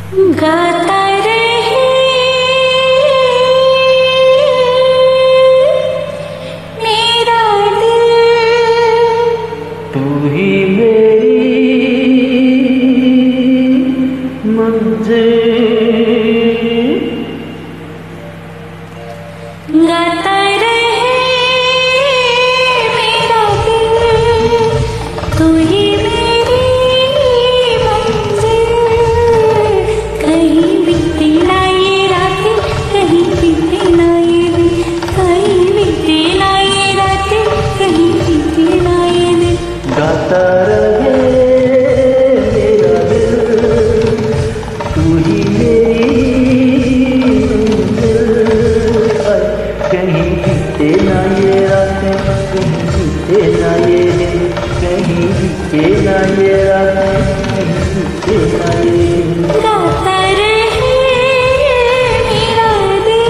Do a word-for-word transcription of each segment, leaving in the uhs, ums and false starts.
गाता रहे मेरा दिल, तू ही मेरी मंजिल। गाता रहे मेरा दिल, तू ही मेरी मंजिल। कहीं बीते ना ये रातें, कहीं बीते ना ये दिन, कहीं बीते ना ये रातें, कहीं बीते ना ये दिन। गाता रहे मेरा दिल, तू ही मेरी मंजिल। कहीं बीते ना ये रातें, कहीं बीते ना ये दिन, कहीं बीते ना ये रातें, कहीं बीते ना ये दिन। गाता रहे मेरा दिल।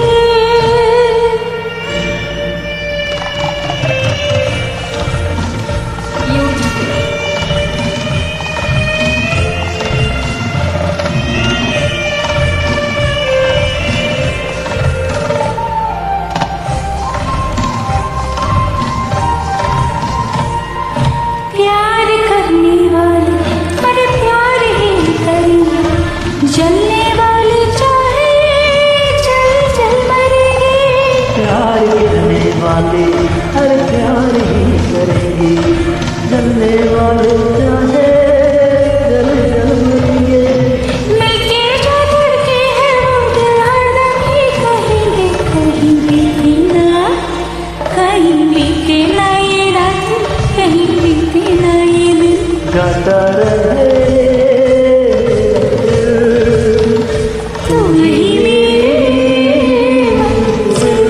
प्यार करने वाले पर प्यार ही करेंगे, जलने वाले चाहे चल चल मरेंगे। प्यार करने वाले हर प्यार ही करेंगे, जलने वाले चाहे जल जल मरेंगे। मिलके जो धड़के हैं वो दिल हरदम ही कहेंगे, कहीं बीते ना, कहीं बीते ना ये रातें, कहीं बीते ना ये दिन। गाता रहे तू ही मेरी मंजिल।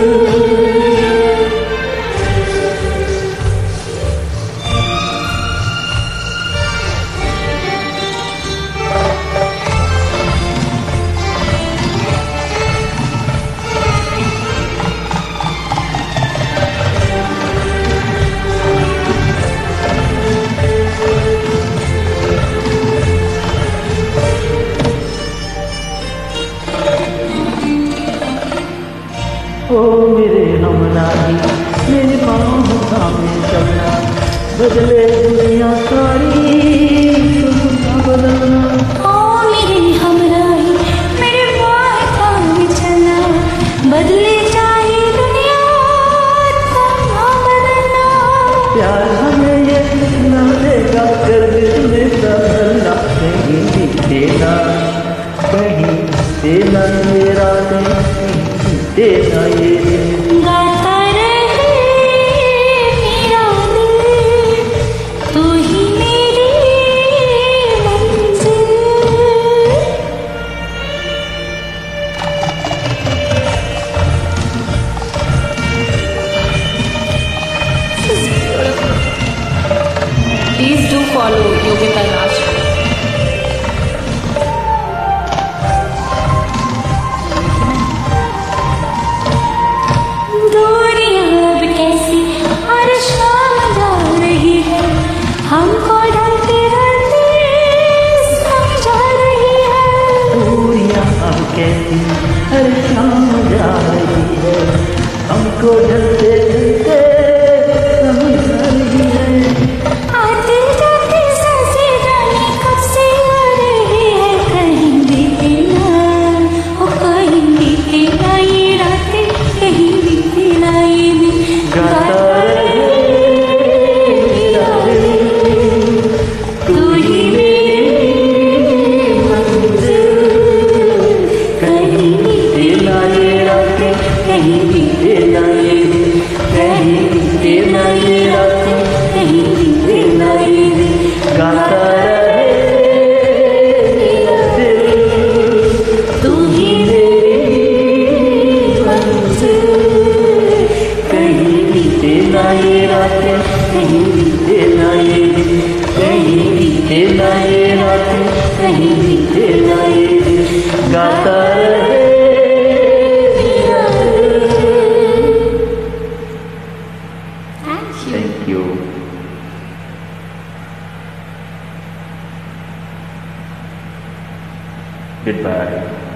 ओ मेरे हमराही, मेरे पाँव सामने चलना, बदले दुनिया सारी तुमका बदलना। ओ मेरे हमराही, मेरे बाएं पाँव चलना, बदले चाहे दुनिया तन्हा बदलना। प्यार हमें ये न देगा कर दिल में संभलना। कहीं बीते ना, कहीं बीते ना ये रातें, कहीं बीते ना ये दिन। गाता रहे मेरा दिल, तू ही मेरी मंजिल। Please do follow Yogita Raj. दूरियां अब कैसी हर शाम जा रही है, हमको ढलते ढलते समझा रही है। दूरियां अब कैसी हर शाम जा रही है, हमको ढलते ढलते समझ आ रही है। आते जाते सांसें जाने कब से आ रही है, कहीं बीते ना, ओ कहीं बीते ना ये रातें, कहीं बीते ना ये दिन। गाता रहे मेरा दिल, तू ही मेरी मंजिल। कहीं बीते ना ये रातें, कहीं बीते बीते ना ये दिन। Goodbye.